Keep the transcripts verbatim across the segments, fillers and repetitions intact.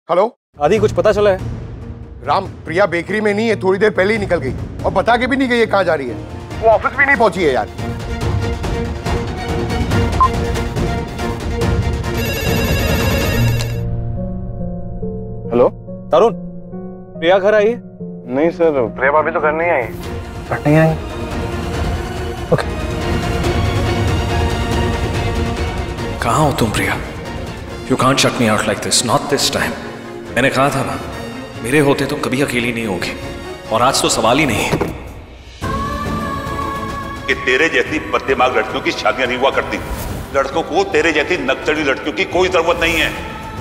Hello आदि, कुछ पता चला है? राम, प्रिया बेकरी में नहीं है, थोड़ी देर पहले ही निकल गई और बता के भी नहीं गई है कहाँ जा रही है। वो ऑफिस भी नहीं पहुंची है यार। हेलो तरुण, प्रिया घर आई है? नहीं सर, प्रिया भाभी तो घर नहीं आई। घर नहीं आई? ओके। कहाँ हो तुम प्रिया? You can't shut me out like this, not this time. मैंने कहा था ना, मेरे होते तुम कभी अकेली नहीं होगी, और आज तो सवाल ही नहीं है कि तेरे जैसी बददिमाग लड़कियों की शादियां नहीं हुआ करती। लड़कों को तेरे जैसी नकचड़ी लड़कियों की कोई जरूरत नहीं है।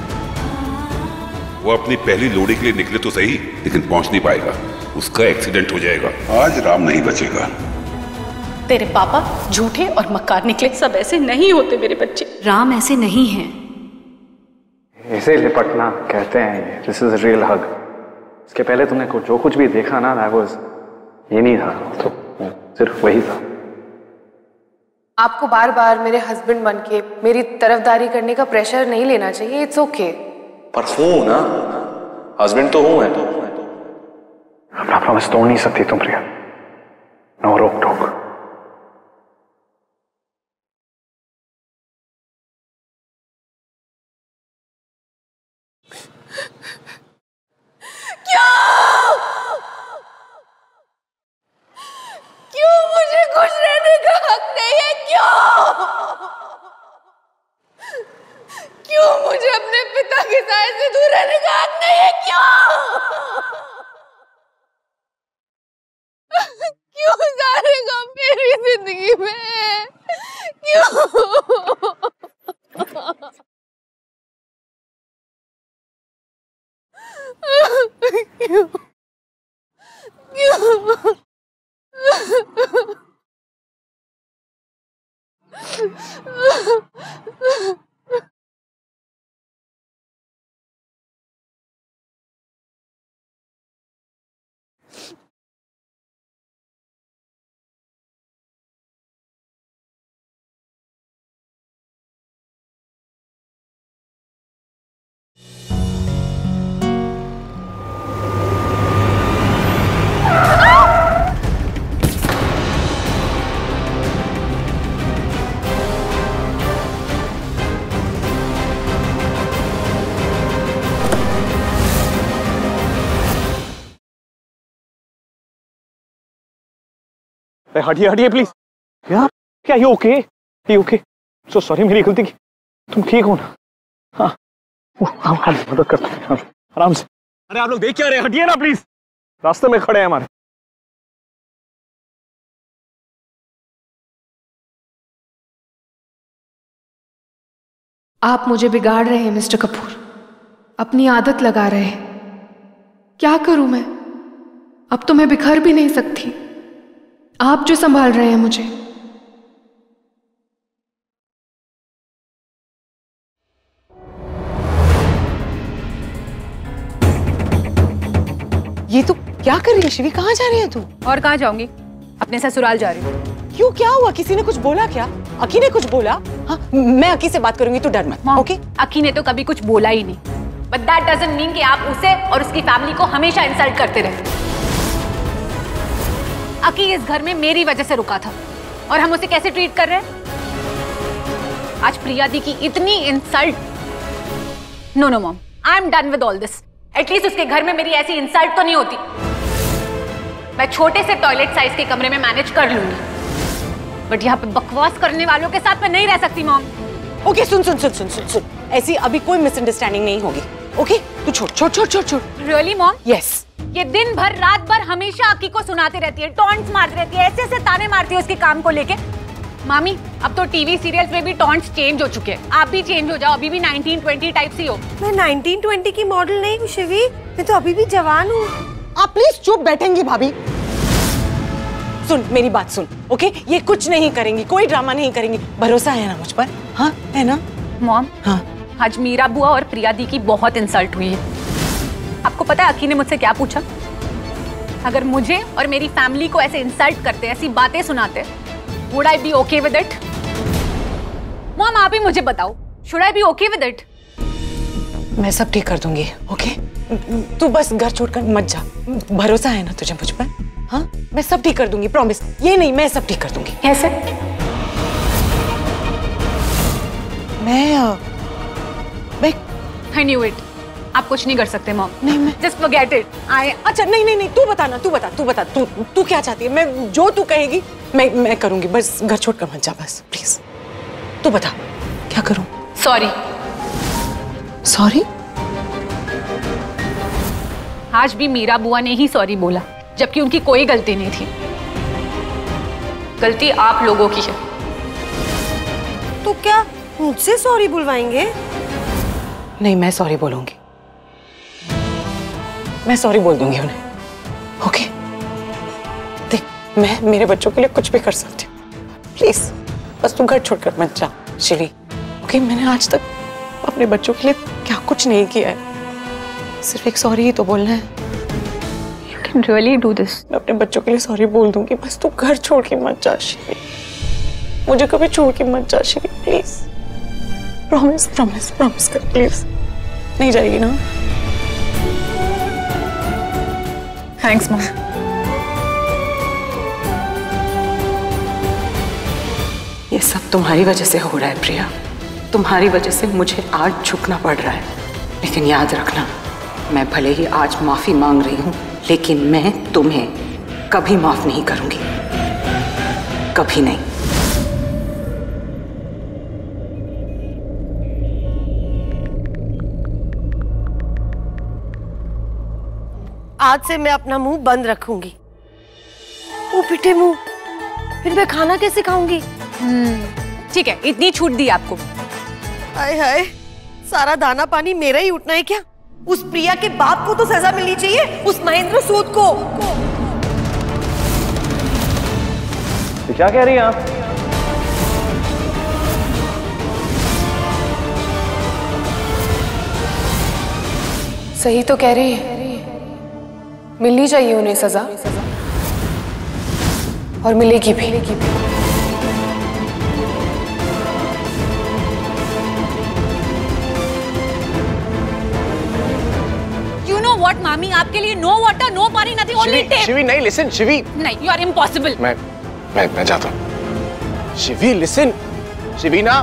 वो अपनी पहली लोड़ी के लिए निकले तो सही, लेकिन पहुंच नहीं पाएगा। उसका एक्सीडेंट हो जाएगा। आज राम नहीं बचेगा। तेरे पापा झूठे और मक्कार निकले। सब ऐसे नहीं होते मेरे बच्चे। राम ऐसे नहीं हैं। इसे लिपटना कहते हैं ये। This is real hug. इसके पहले तुमने कुछ जो कुछ भी देखा ना, दैट वाज ये नहीं था, तो सिर्फ वही था। आपको बार बार मेरे हस्बैंड बन के मेरी तरफदारी करने का प्रेशर नहीं लेना चाहिए। It's okay. पर हूं ना, हस्बैंड तो हूं है। अपना प्रॉमिस तोड़ नहीं सकती तुम प्रिया। नो रोक टोक। क्यों मुझे खुश रहने का हक नहीं है? क्यों क्यों मुझे अपने पिता के साय से दूर रहने का हक नहीं है? क्यों क्यों सारे गम मेरी जिंदगी में? क्यों क्यों क्यों हटिए हटिए प्लीज। क्या क्या ये ओके? ये ओके? सो सॉरी, मेरी गलती की। तुम ठीक हो ना? हाँ हाँ हाँ, मदद करते हैं आराम से। अरे आप लोग देख क्या रहे हैं? हटिए ना प्लीज, रास्ते में खड़े हैं हमारे। आप मुझे बिगाड़ रहे हैं मिस्टर कपूर। अपनी आदत लगा रहे हैं। क्या करूं मैं? अब तो मैं बिखर भी नहीं सकती। आप जो संभाल रहे हैं मुझे। ये तू क्या कर रही है शिवी? कहाँ जा रही है तू? और कहाँ जाऊंगी? अपने ससुराल जा रही हूँ। क्यों, क्या हुआ? किसी ने कुछ बोला क्या? अकी ने कुछ बोला? हाँ, मैं अकी से बात करूंगी, तू डर मत। ओके? अकी ने तो कभी कुछ बोला ही नहीं, बट दैट डजंट मीन कि आप उसे और उसकी फैमिली को हमेशा इंसल्ट करते रहे। अकी इस घर में मेरी वजह से रुका था, और हम उसे कैसे ट्रीट कर रहे हैं? आज प्रिया दी की इतनी insult. No no mom, I am done with all this. At least उसके घर में मेरी ऐसी इंसल्ट तो नहीं होती। मैं छोटे से टॉयलेट साइज के कमरे में मैनेज कर लूंगी, बट यहाँ पे बकवास करने वालों के साथ मैं नहीं रह सकती मॉम। ओके, सुन सुन सुन सुन सुन सुन ऐसी अभी कोई मिसअंडरस्टैंडिंग नहीं होगी। ओके, तू छोड़ छोड़ छोड़ छोड़ छोड़। Really mom? यस। ये दिन भर रात भर हमेशा अकी को सुनाती रहती है, टॉन्ट्स मारती रहती है, ऐसे ऐसे ताने मारती है उसके काम को लेके। मामी, अब तो टीवी सीरियल्स में भी टॉन्ट्स चेंज हो चुके हैं। आप भी चेंज हो जाओ, अभी भी नाइनटीन ट्वेंटी टाइप सी हो। मैं नाइनटीन ट्वेंटी की मॉडल नहीं हूँ शिवी, मैं तो अभी भी जवान हूँ। आप प्लीज चुप बैठेंगी भाभी? सुन मेरी बात सुन, ओके? ये कुछ नहीं करेंगी, कोई ड्रामा नहीं करेंगी। भरोसा है ना मुझ पर? हाँ है ना मॉम? हाँ। आज मीरा बुआ और प्रिया दी की बहुत इंसल्ट हुई है। आपको पता है अकी ने मुझसे क्या पूछा? अगर मुझे और मेरी फैमिली को ऐसे इंसल्ट करते, ऐसी बातें सुनाते, would I be okay with it? Mom आप ही मुझे बताओ, should I be okay with it? मैं सब ठीक कर दूंगी, ओके? तू बस घर छोड़कर मत जा। भरोसा है ना तुझे मुझ पर? हाँ, मैं सब ठीक कर दूंगी, प्रॉमिस। ये नहीं, मैं सब ठीक कर दूंगी। कैसे? मैं मैं I knew it. आप कुछ नहीं कर सकते मॉम। नहीं, मैं जस्ट फॉरगेट इट। आई अच्छा नहीं नहीं नहीं तू बता ना, तू बता तू बता तू तू क्या चाहती है? मैं जो तू कहेगी मैं मैं करूंगी, बस घर छोड़कर मत जा, बस प्लीज। तू बता क्या करूं? सॉरी। सॉरी? आज भी मीरा बुआ ने ही सॉरी बोला, जबकि उनकी कोई गलती नहीं थी। गलती आप लोगों की है। तो क्या मुझसे सॉरी बुलवाएंगे? नहीं, मैं सॉरी बोलूंगी, मैं सॉरी बोल दूंगी उन्हें, ओके? देख, मैं मेरे बच्चों के लिए कुछ भी कर सकती हूँ, प्लीज बस तू घर छोड़कर मत जा शिवी, ओके? मैंने आज तक अपने बच्चों के लिए क्या कुछ नहीं किया है, सिर्फ एक सॉरी ही तो बोलना है। You can really do this. मैं अपने बच्चों के लिए सॉरी बोल दूंगी, बस तू घर छोड़ के मत जा शिवी, मुझे कभी छोड़ के मत जा Shivi, please. Promise promise promise कर, प्लीज। नहीं जाएगी ना? Thanks mom. ये सब तुम्हारी वजह से हो रहा है प्रिया, तुम्हारी वजह से मुझे आज झुकना पड़ रहा है, लेकिन याद रखना, मैं भले ही आज माफी मांग रही हूं, लेकिन मैं तुम्हें कभी माफ नहीं करूंगी, कभी नहीं। आज से मैं अपना मुंह बंद रखूंगी। वो पिटे मुंह, फिर मैं खाना कैसे खाऊंगी? ठीक है, इतनी छूट दी आपको। हाय हाय, सारा दाना पानी मेरा ही उठना है क्या? उस प्रिया के बाप को तो सजा मिलनी चाहिए, उस महेंद्र सूद को। तो क्या कह रही हैं आप? सही तो कह रही है, मिलनी चाहिए उन्हें सजा, और मिलेगी भी। You know what, मामी? आपके लिए नो वाटर, नो पानी, नथिंग, ओनली टेप। शिवी नहीं, लिसन शिवी। नहीं, यू आर इम्पॉसिबल। मैं मैं मैं जाता हूँ। शिवी लिसन, शिवीना।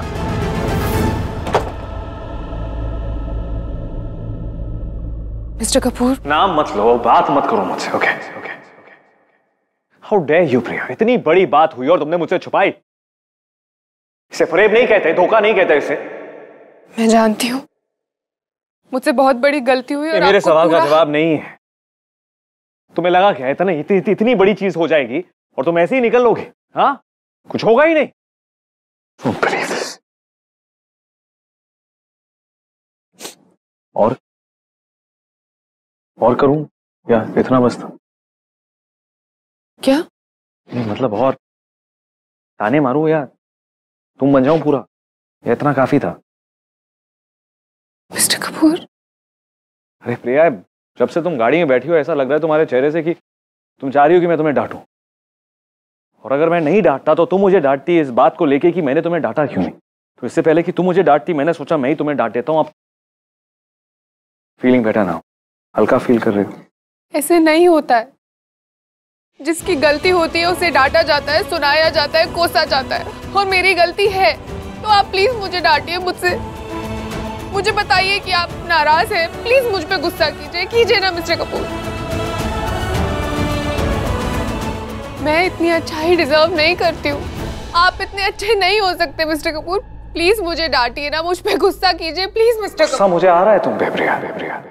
मिस्टर कपूर, नाम मत लो, बात मत करो मुझसे, okay okay okay. How dare you Priya, इतनी बड़ी बात हुई और तुमने मुझसे छुपाई। इसे फरेब नहीं कहते, धोखा नहीं कहते इसे। मैं जानती हूँ मुझसे बहुत बड़ी गलती हुई, और मेरे सवाल पूरा... का जवाब नहीं है। तुम्हें लगा क्या इतना इतनी, इतनी, इतनी बड़ी चीज हो जाएगी और तुम ऐसे ही निकल लोगे? हाँ, कुछ होगा ही नहीं। oh, और और करूं या इतना बस था? क्या? नहीं मतलब और ताने मारूं या तुम बन जाऊं पूरा, या इतना काफी था? मिस्टर कपूर। अरे प्रिया, जब से तुम गाड़ी में बैठी हो ऐसा लग रहा है तुम्हारे चेहरे से कि तुम चाह रही हो कि मैं तुम्हें डांटूं, और अगर मैं नहीं डांटता तो तुम मुझे डांटती इस बात को लेके कि मैंने तुम्हें डांटा क्यों नहीं। तो इससे पहले कि तुम मुझे डांटती मैंने सोचा मैं ही तुम्हें डांट देता हूं। अब फीलिंग बेटर ना हो, हल्का फील कर रही हो? ऐसे नहीं होता है, जिसकी गलती होती है उसे डांटा जाता है, सुनाया जाता है, कोसा जाता है, और मेरी गलती है तो आप प्लीज मुझे डांटिए, मुझसे मुझे बताइए कि आप नाराज हैं, प्लीज मुझ पे गुस्सा कीजिए कीजिए ना मिस्टर कपूर। मैं इतनी अच्छाई डिजर्व नहीं करती हूँ, आप इतने अच्छे नहीं हो सकते मिस्टर कपूर, प्लीज मुझे डांटिए ना, मुझ पे गुस्सा कीजिए प्लीज मिस्टर कपूर। मुझे आ रहा है तुम पे प्रिया, प्रिया,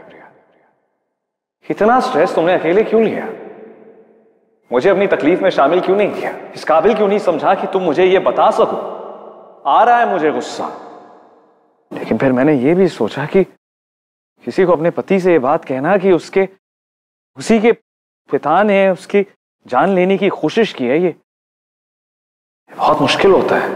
इतना स्ट्रेस तुमने अकेले क्यों लिया? मुझे अपनी तकलीफ में शामिल क्यों नहीं किया? इस काबिल क्यों नहीं समझा कि तुम मुझे ये बता सको? आ रहा है मुझे गुस्सा, लेकिन फिर मैंने ये भी सोचा कि किसी को अपने पति से ये बात कहना कि उसके उसी के पिता ने उसकी जान लेने की कोशिश की है, ये बहुत मुश्किल होता है।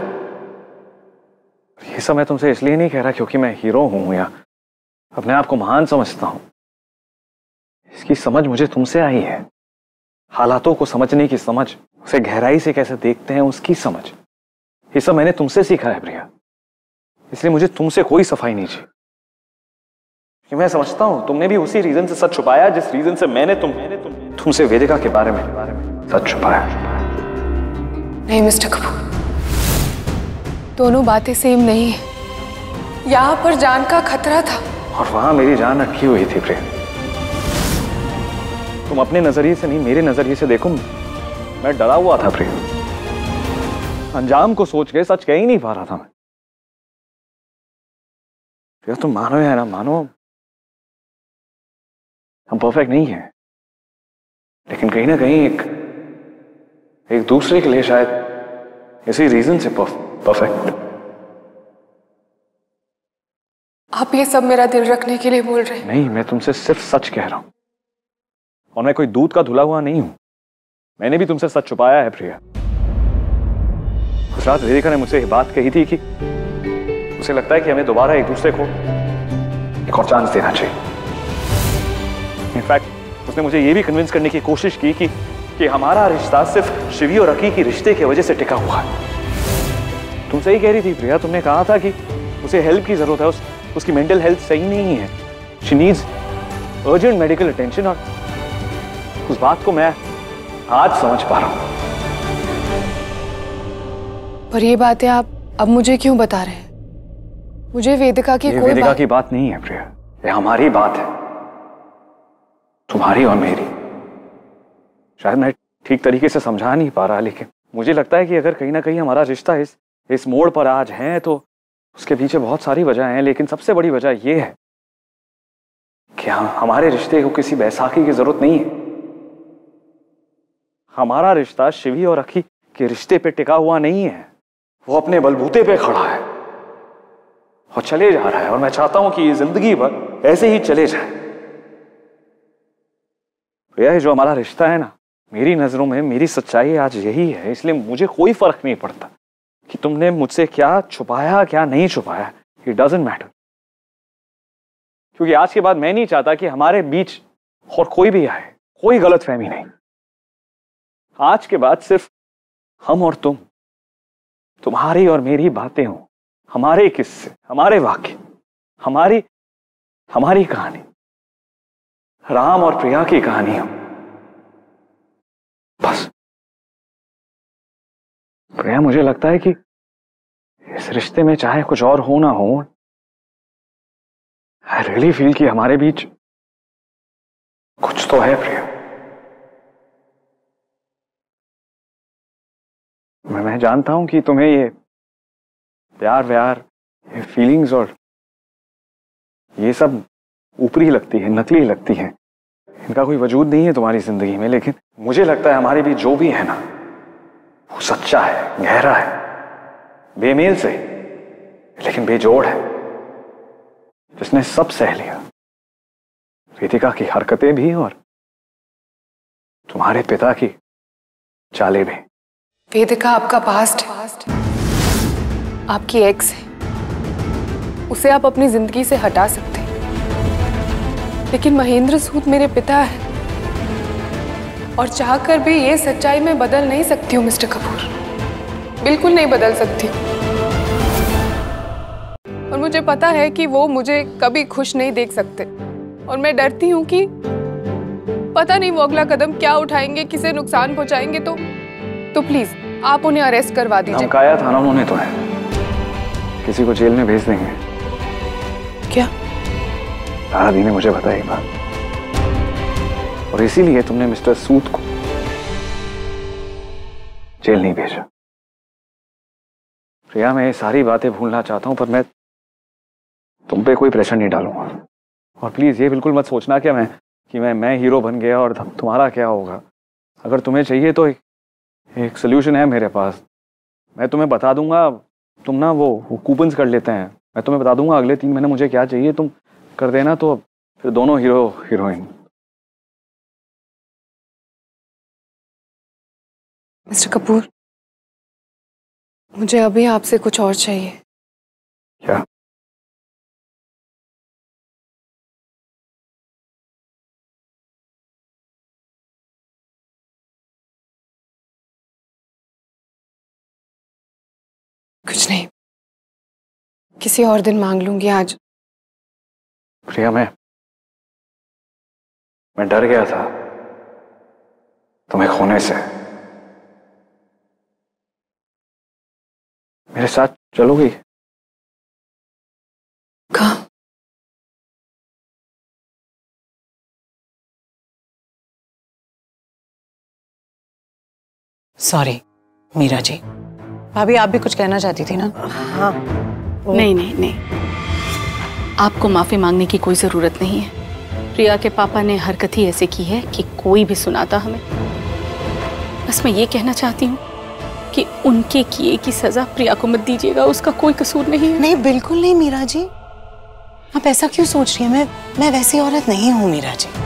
ये सब मैं तुमसे इसलिए नहीं कह रहा क्योंकि मैं हीरो हूं या अपने आप को महान समझता हूं। इसकी समझ मुझे तुमसे आई है, हालातों को समझने की समझ, उसे गहराई से कैसे देखते हैं उसकी समझ, ये सब मैंने तुमसे सीखा है प्रिया। इसलिए मुझे तुमसे कोई सफाई नहीं चाहिए। कि मैं समझता हूं तुमने भी उसी रीजन से सच छुपाया जिस रीजन से मैंने तुम तुमसे वेदिका के बारे में सच छुपाया। नहीं मिस्टर कपूर, दोनों बातें सेम नहीं है। यहाँ पर जान का खतरा था और वहां मेरी जान रखी हुई थी प्रिया। तुम अपने नजरिए से नहीं मेरे नजरिए से देखो, मैं डरा हुआ था प्रिया। अंजाम को सोच के सच कह ही नहीं पा रहा था मैं। प्रिया तुम मानो या ना मानो, हम परफेक्ट नहीं हैं, लेकिन कहीं ना कहीं एक एक दूसरे के लिए शायद इसी रीजन से परफेक्ट। आप ये सब मेरा दिल रखने के लिए बोल रहे हैं? नहीं, मैं तुमसे सिर्फ सच कह रहा हूं, और मैं कोई दूध का धुला हुआ नहीं हूं। मैंने भी तुमसे सच छुपाया है प्रिया। उस रात वेदिका ने मुझसे ये बात कही थी कि उसे लगता है कि हमें दोबारा एक दूसरे को एक और चांस देना चाहिए। इनफैक्ट उसने मुझे ये भी कन्विंस करने की कोशिश की कि कि हमारा रिश्ता सिर्फ शिवी और अकी की रिश्ते की वजह से टिका हुआ है। तुम सही कह रही थी प्रिया, तुमने कहा था कि उसे हेल्प की जरूरत है, उस, उसकी मेंटल हेल्थ सही नहीं है, she needs urgent medical attention. और उस बात को मैं आज समझ पा रहा हूं। पर ये बातें आप अब मुझे क्यों बता रहे हैं? मुझे वेदिका की ये कोई वेदिका बात... की बात नहीं है प्रिया, ये हमारी बात है, तुम्हारी और मेरी। शायद मैं ठीक तरीके से समझा नहीं पा रहा, लेकिन मुझे लगता है कि अगर कहीं ना कहीं हमारा रिश्ता इस इस मोड़ पर आज है तो उसके पीछे बहुत सारी वजह हैं, लेकिन सबसे बड़ी वजह यह है कि हम हमारे रिश्ते को किसी बैसाखी की जरूरत नहीं है। हमारा रिश्ता शिवी और अखी के रिश्ते पे टिका हुआ नहीं है, वो अपने बलबूते पे खड़ा है और चले जा रहा है, और मैं चाहता हूं कि ये जिंदगी भर ऐसे ही चले जाए। यह जो हमारा रिश्ता है ना, मेरी नजरों में मेरी सच्चाई आज यही है, इसलिए मुझे कोई फर्क नहीं पड़ता कि तुमने मुझसे क्या छुपाया क्या नहीं छुपाया, इट डजंट मैटर। क्योंकि आज के बाद मैं नहीं चाहता कि हमारे बीच और कोई भी आए, कोई गलतफहमी नहीं। आज के बाद सिर्फ हम और तुम, तुम्हारी और मेरी बातें हो, हमारे किस्से, हमारे वाक्य, हमारी हमारी कहानी, राम और प्रिया की कहानी हो, बस। प्रिया, मुझे लगता है कि इस रिश्ते में चाहे कुछ और हो ना हो, आई रियली फील कि हमारे बीच कुछ तो है प्रिया। मैं मैं जानता हूं कि तुम्हें ये प्यार व्यार, ये फीलिंग्स और ये सब ऊपरी लगती है, नकली लगती है, इनका कोई वजूद नहीं है तुम्हारी जिंदगी में, लेकिन मुझे लगता है हमारे बीच जो भी है ना, वो सच्चा है, गहरा है, बेमेल से लेकिन बेजोड़ है, जिसने सब सह लिया, वेदिका की हरकतें भी और तुम्हारे पिता की चालें भी। वेदिका आपका पास्ट है, आपकी एक्स है, उसे आप अपनी जिंदगी से हटा सकते हैं, लेकिन महेंद्र सूद मेरे पिता है, और चाहकर भी ये सच्चाई मैं बदल नहीं सकती हूँ मिस्टर कपूर, बिल्कुल नहीं बदल सकती। और मुझे पता है कि वो मुझे कभी खुश नहीं देख सकते, और मैं डरती हूँ कि पता नहीं वो अगला कदम क्या उठाएंगे, किसे नुकसान पहुंचाएंगे। तो तो प्लीज आप उन्हें अरेस्ट करवा दीजिए। धमकाया था ना उन्होंने, तो है किसी को जेल में भेज देंगे। क्या? दादी ने मुझे बताई बात, और इसीलिए तुमने मिस्टर सूद को जेल नहीं भेजा। प्रिया, मैं ये सारी बातें भूलना चाहता हूं, पर मैं तुम पे कोई प्रेशर नहीं डालूंगा। और प्लीज ये बिल्कुल मत सोचना कि मैं कि मैं मैं हीरो बन गया और तुम्हारा क्या होगा। अगर तुम्हें चाहिए तो एक, एक सोल्यूशन है मेरे पास, मैं तुम्हें बता दूंगा। तुम ना वो, वो कूपन्स कर लेते हैं, मैं तुम्हें बता दूंगा अगले तीन महीने मुझे क्या चाहिए, तुम कर देना, तो फिर दोनों हीरो हीरोइन। मिस्टर कपूर, मुझे अभी आपसे कुछ और चाहिए। क्या? कुछ नहीं, किसी और दिन मांग लूंगी, आज प्रिया, मैं मैं डर गया था तुम्हें खोने से। मेरे साथ चलोगी? कहाँ? सॉरी मीरा जी। भाभी आप भी कुछ कहना चाहती थी ना? हाँ। नहीं नहीं नहीं, आपको माफी मांगने की कोई जरूरत नहीं है। प्रिया के पापा ने हरकत ही ऐसे की है कि कोई भी सुनाता हमें। बस मैं ये कहना चाहती हूँ कि उनके किए की सजा प्रिया को मत दीजिएगा, उसका कोई कसूर नहीं है। नहीं बिल्कुल नहीं मीरा जी, आप ऐसा क्यों सोच रही हैं? मैं मैं वैसी औरत नहीं हूँ मीरा जी।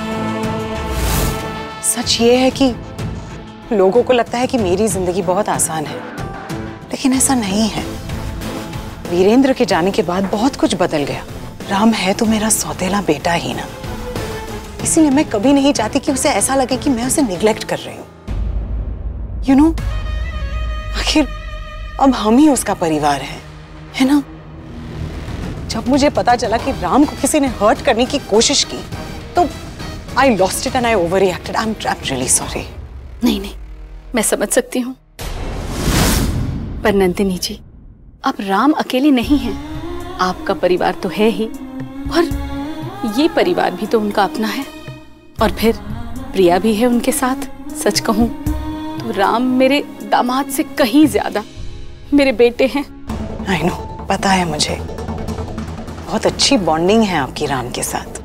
सच ये है कि लोगों को लगता है कि मेरी जिंदगी बहुत आसान है, लेकिन ऐसा नहीं है। वीरेंद्र के जाने के बाद बहुत कुछ बदल गया। राम है तो मेरा सौतेला बेटा ही ना, इसीलिए मैं कभी नहीं चाहती कि उसे ऐसा लगे कि मैं उसे निग्लेक्ट कर रही हूँ। यू नो, आखिर अब हम ही उसका परिवार है, है ना? जब मुझे पता चला कि राम को किसी ने हर्ट करने की कोशिश की तो I lost it and I overreacted. I am really sorry. नहीं नहीं, मैं समझ सकती हूँ, पर नंदिनी जी, अब राम अकेले नहीं हैं। आपका परिवार तो है ही, और ये परिवार भी तो उनका अपना है, और फिर प्रिया भी है उनके साथ। सच कहूँ तो राम मेरे दामाद से कहीं ज्यादा मेरे बेटे हैं। आई नो, पता है मुझे, बहुत अच्छी बॉन्डिंग है आपकी राम के साथ।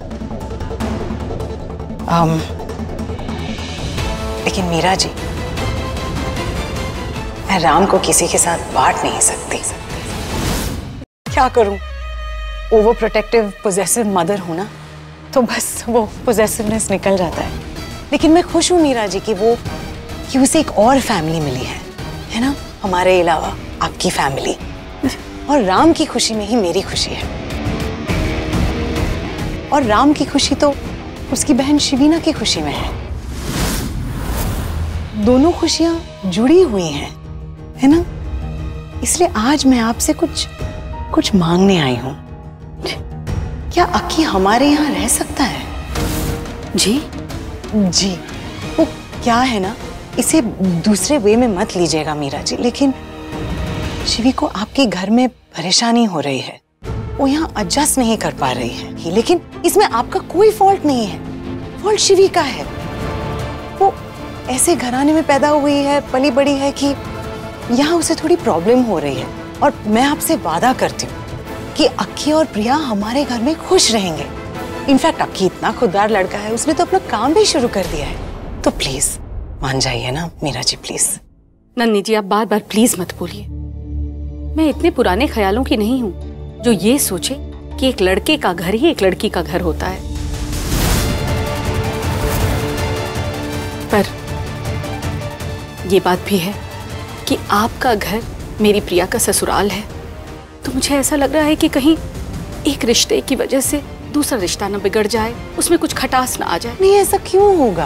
um, लेकिन मीरा जी, मैं राम को किसी के साथ बांट नहीं सकती। क्या करूं? ओवर प्रोटेक्टिव पोजेसिव मदर हूं ना, तो बस वो पोजेसिवनेस निकल जाता है। लेकिन मैं खुश हूं मीरा जी कि वो कि उसे एक और फैमिली मिली है, है ना? हमारे अलावा आपकी फैमिली, और राम की खुशी में ही मेरी खुशी है। और राम की खुशी तो उसकी बहन शिवीना की खुशी में है। दोनों खुशियां जुड़ी हुई हैं, है ना? इसलिए आज मैं आपसे कुछ कुछ मांगने आई हूं। क्या अक्की हमारे यहाँ रह सकता है? जी जी, वो क्या है ना, इसे दूसरे वे में मत लीजिएगा मीरा जी, लेकिन शिवी को आपके घर में परेशानी हो रही है। वो यहाँ एडजस्ट नहीं कर पा रही है, लेकिन इसमें आपका कोई फॉल्ट नहीं है, फॉल्ट शिवी का है। वो ऐसे घराने में पैदा हुई है, पली बड़ी है कि यहाँ उसे थोड़ी प्रॉब्लम हो रही है। और मैं आपसे वादा करती हूँ कि अक्की और प्रिया हमारे घर में खुश रहेंगे। इनफैक्ट अक्की इतना खुददार लड़का है, उसने तो अपना काम भी शुरू कर दिया है। तो प्लीज मान जाइए ना मीरा जी, प्लीज। नन्नी जी, आप बार बार प्लीज मत बोलिए। मैं इतने पुराने ख्यालों की नहीं हूँ जो ये सोचे कि एक लड़के का घर ही एक लड़की का घर होता है। पर ये बात भी है कि आपका घर मेरी प्रिया का ससुराल है, तो मुझे ऐसा लग रहा है कि कहीं एक रिश्ते की वजह से दूसरा रिश्ता ना बिगड़ जाए, उसमें कुछ खटास ना आ जाए। नहीं, ऐसा क्यों होगा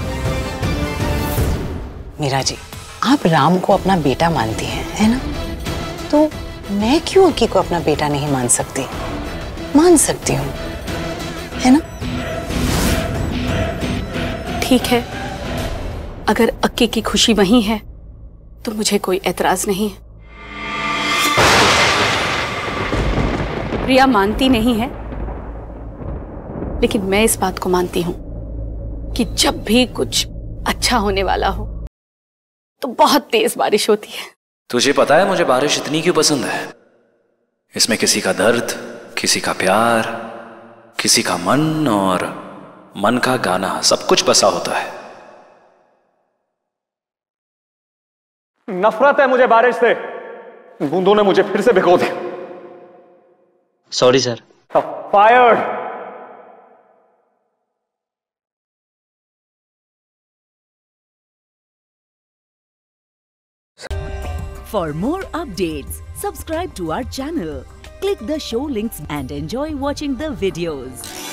मीरा जी? आप राम को अपना बेटा मानती हैं, है ना? तो मैं क्यों अक्की को अपना बेटा नहीं मान सकती? मान सकती हूँ, है ना? ठीक है, अगर अक्की की खुशी वहीं है तो मुझे कोई एतराज नहीं है। प्रिया मानती नहीं है, लेकिन मैं इस बात को मानती हूं कि जब भी कुछ अच्छा होने वाला हो तो बहुत तेज बारिश होती है। तुझे पता है मुझे बारिश इतनी क्यों पसंद है? इसमें किसी का दर्द, किसी का प्यार, किसी का मन और मन का गाना सब कुछ बसा होता है। नफरत है मुझे बारिश से। बूंदों ने मुझे फिर से भिगो दिया। Sorry sir. Fired. For more updates, subscribe to our channel, click the show links and enjoy watching the videos.